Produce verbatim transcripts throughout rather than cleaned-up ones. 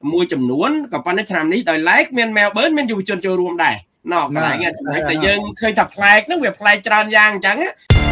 មួយចំនួនក៏ប៉ុន្តែឆ្នាំនេះដោយឡែកមាន Melbourne មានយុវជនចូលរួមដែរណោះកន្លែងចំណុចដែលយើងឃើញថាប្លែកហ្នឹងវាប្លែកច្រើនយ៉ាងអញ្ចឹង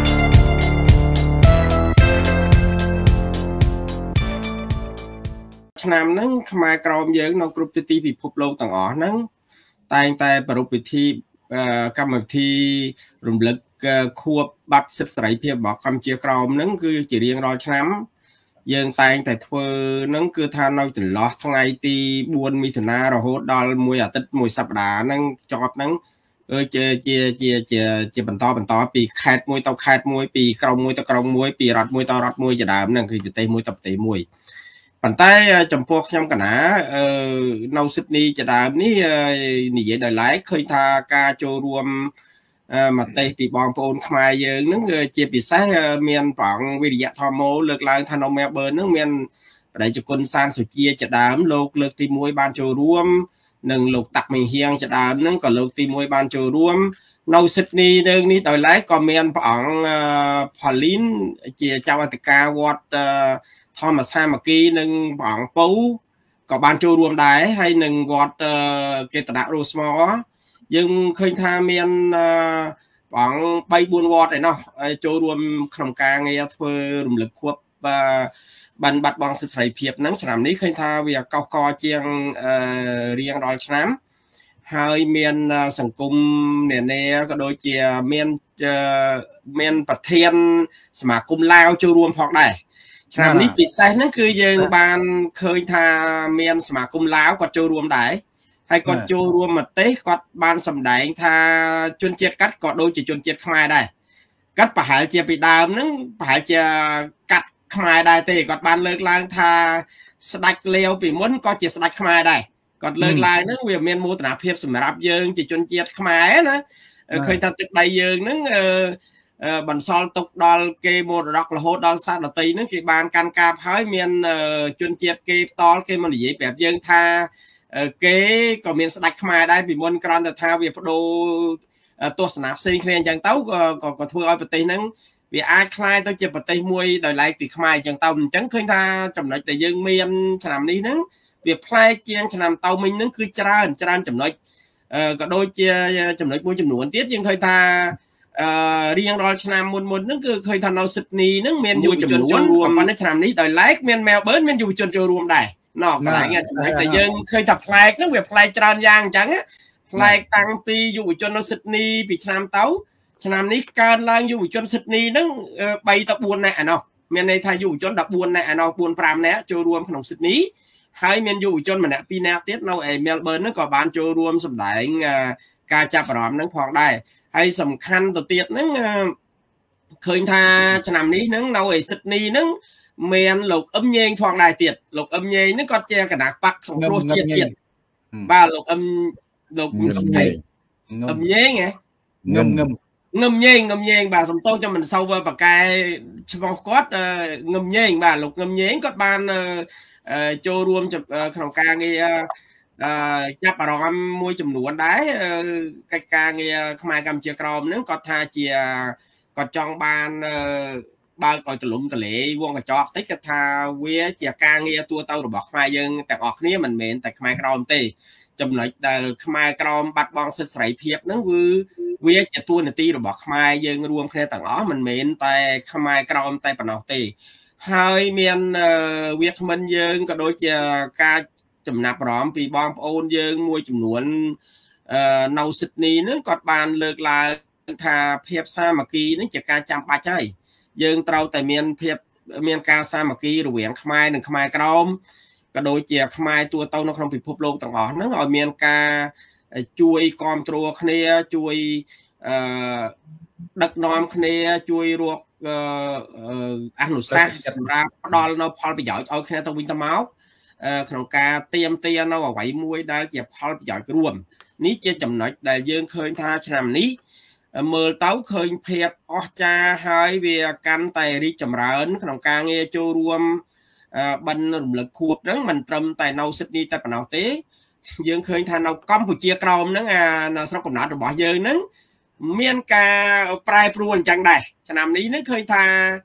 ឆ្នាំហ្នឹងខ្មែរក្រមយើងនៅគ្រប់ទិសទីពិភពលោកទាំងអស់ហ្នឹងតែងតែប្រារព្ធពិធីកម្មវិធីរំលឹកខួបប័ណ្ណសិទ្ធិសេរីភាពរបស់កម្ពុជាក្រមហ្នឹងគឺជារៀងរាល់ឆ្នាំយើងតែងតែធ្វើហ្នឹងគឺថានៅចន្លោះថ្ងៃទីបួនមិថុនារហូតដល់មួយអាទិត្យមួយសប្តាហ៍ហ្នឹងចប់ហ្នឹងជាជាជាជាជាបន្តបន្តពីខេត្តមួយទៅខេត្តមួយពីក្រុងមួយទៅក្រុងមួយពីរដ្ឋមួយទៅរដ្ឋមួយជាដើមហ្នឹងគឺប្រទេសមួយទៅប្រទេសមួយប៉ុន្តែចំពោះខ្ញុំកណានៅស៊ីដនីជាដើមនេះនិយាយដោយឡែកឃើញថាការចូលរួមមតិពីបងប្អូនខ្មែរយើងហ្នឹងជាពិសេសមានប្រងវិរិយធម៌លើកឡើងថានៅ Melbourne ហ្នឹងមានបដិជគុណសានសុជាជាដើមលោកលើកទីមួយបានចូលរួមនិងលោកតាក់មីហៀងជាដើមហ្នឹងក៏លើកទីមួយបានចូលរួមនៅស៊ីដនីនឹងនេះដោយឡែកក៏មានព្រះអង្គផលីនជាចៅអធិការវត្តធម្មសាមគ្គីនិងព្រះអង្គពៅក៏បានចូលរួមដែរហើយនឹងវត្តកេតនៈរ៉ូស្ម័រយើងឃើញថាមានព្រះអង្គបីបួនវត្តឯណោះចូលរួមក្នុងការងារធ្វើរំលឹកខួបបានបាត់បង់សិទ្ធិសេរីភាពហ្នឹងឆ្នាំនេះឃើញថាវាកោះកជាងរៀងរាល់ឆ្នាំហើយមានសង្គមនានាក៏ដូចជាមានមានប្រធានសមាគមឡាវចូលរួមផងដែរឆ្នាំនេះពិសេសហ្នឹងគឺយើងបានឃើញថាមានសមាគមឡាវគាត់ចូលរួមដែរហើយគាត់ចូលរួមមតិគាត់បានសម្ដែងថាជនជាតិកាត់ក៏ដូចជាជនជាតិខ្មែរដែរកាត់ប្រហែលជាពីដើមហ្នឹងប្រហែលជាកាត់ខ្មែរដែរទេគាត់បានលើកឡើងថាស្ដេចលាវពីមុនក៏ជាស្ដេចខ្មែរដែរគាត់លើកឡើងហ្នឹងវាមានមោទនភាពសម្រាប់យើងជាជនជាតិខ្មែរណាឃើញថាទឹកដីយើងហ្នឹងបន្សល់ទុកដល់គេមរតករហូតដល់សាសដតីហ្នឹងគេបានកាន់កាប់ហើយមានជនជាតិគេផ្ទាល់គេមកនិយាយប្រាប់យើងថាគេក៏មានស្ដេចខ្មែរដែរពីមុនគ្រាន់តែថាវាបដូរទស្សនៈផ្សេងគ្នាអញ្ចឹងទៅក៏ក៏ធ្វើឲ្យប្រទេសហ្នឹងវាអាចคล้ายទៅជាប្រទេសមួយដោយឡែកពីខ្មែរអញ្ចឹងទៅអញ្ចឹងឃើញថាចំណុចដែលយើងមានឆ្នាំនេះហ្នឹងវាប្លែកជាងឆ្នាំទៅមិញហ្នឹងគឺច្រើនច្រើនចំណុចក៏ដូចជាចំណុចមួយចំនួនទៀតយើងឃើញថាអឺរៀងរាល់ឆ្នាំមុនមុនហ្នឹងគឺឃើញថានៅស៊ីដនីហ្នឹងមានយុវជនចូលរួមប៉ុន្តែឆ្នាំនេះដោយឡែកមាន Melbourne មានយុវជនចូលរួមដែរណោះកន្លែងចំណុចដែលយើងឃើញថាប្លែកហ្នឹងវាប្លែកច្រើនយ៉ាងអញ្ចឹងប្លែកតាំងពីយុវជននៅស៊ីដនីពីឆ្នាំទៅឆ្នាំនេះកើនឡើងយុវជនស៊ីដនីហ្នឹងបីទៅបួននាក់ឯណោះមានន័យថាយុវជនដប់បួននាក់ឯណោះបួនប្រាំនាក់ចូលរួមក្នុងស៊ីដនីហើយមានយុវជនម្នាក់ពីរនាក់ទៀតនៅឯ Melbourne ហ្នឹងក៏បានចូលរួមសម្ដែងការចាប់អារម្មណ៍ហ្នឹងផងដែរហើយសំខាន់ទៅទៀតហ្នឹងឃើញថាឆ្នាំនេះហ្នឹងនៅឯស៊ីដនីហ្នឹងមានលោកអឹមញេងផងដែរទៀតលោកអឹមញេងហ្នឹងគាត់ជាគណៈបកសង្គ្រោះជាតិទៀតបាទលោកអឹមលោកអឹមញេងអឹមញេងហ៎ងឹមងឹមងឹមញេងងឹមញេងបាទសំទោសខ្ញុំមិនសូវបកកែឈ្មោះគាត់ងឹមញេងបាទលោកងឹមញេងគាត់បានចូលរួមក្នុងការងារចាប់អារម្មណ៍មួយចំនួនដែរកិច្ចការងារខ្មែរកម្ពុជាក្រមហ្នឹងគាត់ថាជាគាត់ចង់បានបើកឲ្យទលំទលេវងកញ្ចក់តិចគាត់ថាវាជាការងារទូទៅរបស់ខ្មែរយើងទាំងអស់គ្នាមិនមែនតែខ្មែរក្រមទេចំណុចដែលខ្មែរក្រមបាត់បង់សិទ្ធិសេរីភាពហ្នឹងគឺវាជាតួនាទីរបស់ខ្មែរយើងរួមគ្នាទាំងអស់មិនមែនតែខ្មែរក្រមតែប៉ុណ្ណោះទេហើយមានវាគ្មិនយើងក៏ដូចជាការចំណាប់អារម្មណ៍ពីបងប្អូនយើងមួយចំនួននៅស៊ីដនីហ្នឹងគាត់បានលើកឡើងថាភាពសាមគ្គីហ្នឹងជាការចាំបាច់ហើយយើងត្រូវតែមានភាពមានការសាមគ្គីរវាងខ្មែរនិងខ្មែរក្រមក៏ដូចជាខ្មែរទូទៅនៅក្នុងពិភពលោកទាំងអស់ហ្នឹងឲ្យមានការជួយគ្រប់គ្រងគ្នាជួយអឺដឹកនាំគ្នាជួយរកអនុសាសន៍សម្រាប់ផ្ដល់នៅផលប្រយោជន៍ឲ្យគ្នាទៅវិញទៅមកក្នុងការទៀមទានៅអ្វីមួយដែលជាផលប្រយោជន៍រួមនេះជាចំណុចដែលយើងឃើញថាឆ្នាំនេះមើលទៅឃើញភាពអស្ចារ្យហើយវាកាន់តែរីកចម្រើនក្នុងការងារចូលរួមបិណ្ឌរំលឹកខួបហ្នឹងមិនត្រឹមតែនៅស៊ីដនីតែប៉ុណ្ណោះទេយើងឃើញថានៅកម្ពុជាក្រោមហ្នឹងអានៅស្រុកកំណើតរបស់យើងហ្នឹងមានការប្រែប្រួលអញ្ចឹងដែរឆ្នាំនេះហ្នឹងឃើញថា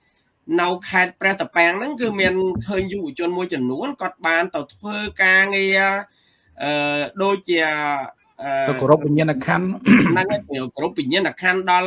nấu khai pre tập bang nắng cứ miền khơi dụ cho môi trường núi còn ban tàu thơ ca nghe đôi chè tôi có rốt bình nhân là khăn năng nhiều rốt bình nhân là khăn đó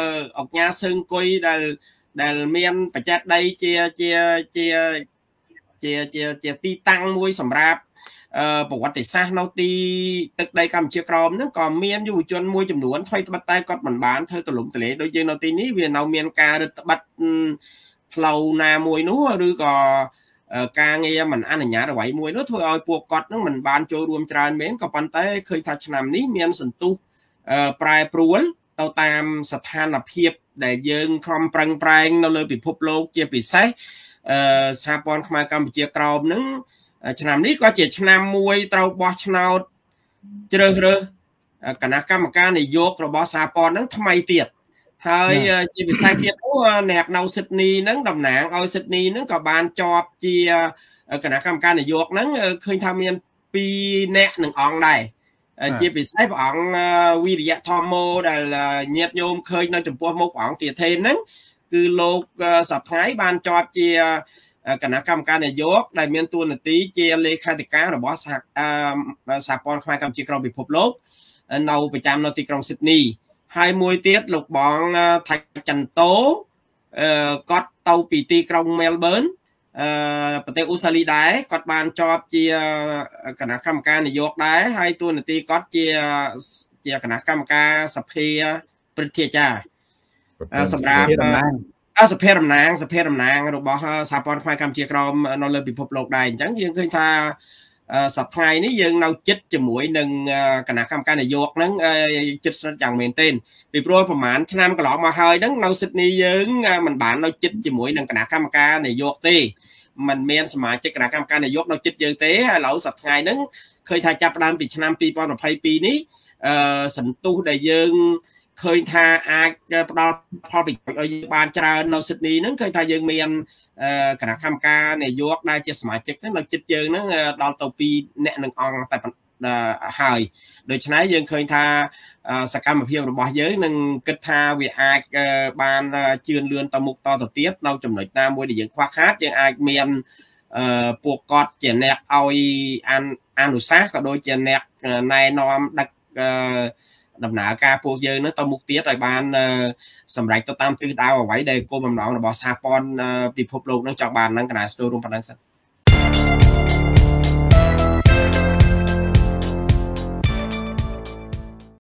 ở nhà sơn coi là là miền phải chặt đây chia chia chia chia chia chia ti tăng môi sầm rạpบอกว่าติดซะเราตีตึกใดกำเชียกรอมนั่นก่อนเมียนอยู่จนมวยจำนวนไทยตะบัดใต้ก็เหมือนบ้านเธอตะหลุมตะเลโดยเฉพาะตีนี้เวียนเอาเมียนกาตะบัดเรานามวยนู้หรือก็กาเงียมันอันไหนเราไหวมวยนู้thôiเอาพวกกอดนั่นมันบ้านโจรวมจานเม้นกับปันใต้เคยทัชนำนี้เมียนสันตุปลายปลุนเตาตามสถานเพียบแต่ยืนคลอมปรังปรังเราเลยปิดพบโลกเจียปิดไซสถาปนขมากรรมเจียกรอมนั้นฉะนั้นนี้ก็จะชนะมวยเตาบอชนาเจริญเรือคณะกรรมการในยกระบอสาปอนนั้นทำไมเตียดเฮ้ยจีบสายเตียดว่าแหนกเนาซิดนีนั้นดำหนังเอาซิดนีนั้นกับบานจอบเจียคณะกรรมการในยกนั้นเคยทำเงินปีแนะหนึ่งองได้จีบสายของวิริยะทอมโมได้เงียบโยมเคยในจุดพวกมุกของเตียเทนนั้นคือโลกสับท้ายบานจอบเจียคณะกรรมการนายกได้เมียนตัวหนึ่งตีเจเลขาธิการหรือบอสสหปอนขมายกรรมจีกรองปิดพบโลกเราไปจำเราตีกรองซิดนีย์ให้มวยเตี้ยหลกบองไทยจันโตก็เตาปีตีกรองเมลเบิร์นประเทศออสเตรเลียได้ก็บานจอบเจียคณะกรรมการนายกได้ให้ตัวหนึ่งตีก็เจียเจียคณะกรรมการสภาประเทศจ้าสำหรับสเปรมนางสเปรมนางเราบอกสาปอนควายคำเชียกรอมนอนเลยปิดพบโลกได้จังยังเคยท่าสับไงนี่ยังเราจิตจมูกหนึ่งคณะกรรมการนายกนั้นจิตสัญญาเมนเต้นปีโปรยประมาณชนะก็หลอกมาเฮยนั้นเราสิทธิ์นี้ยังมันบ้านเราจิตจมูกหนึ่งคณะกรรมการนายกตีมันเมนสมัยจิตคณะกรรมการนายกเราจิตยังเต้เราสับไงนั้นเคยถ่ายจับดามปีชนะปีปอนกับไพปีนี้สันตุได้ยังเคยทาอาพอพอไปบานจราเราสิทธิ์นี้นั้นเคยทายังเมียนคณะกรรมการในยกได้จะสมัยจิตนั้นเราจิตยังนั้นดอลตัวปีแนะหนึ่งองแต่หายโดยฉะนั้นยังเคยทาสกัมเพียงระบายเยอะหนึ่งกึศทาวิอาบานเชื่อเรือนตะมุกต่อตัวเตี้ยเราจำหน่ายน้ำมวยได้ยังคว้าคาดยังอาเมียนปวกกอดเจนแนกเอาอันอันดุซ่าก็โดยเจนแนกในนอมดักดำหนาการพวกเยอะนั้นต้องมุกเตี้ยในบ้านสำหรับตัวตามตื้อดาวเอาไว้ได้โกบำหนองระบอสาปอนปิดพบโลกนั่งจากบ้านนั่งกระดาษสตูรุมพนังสัน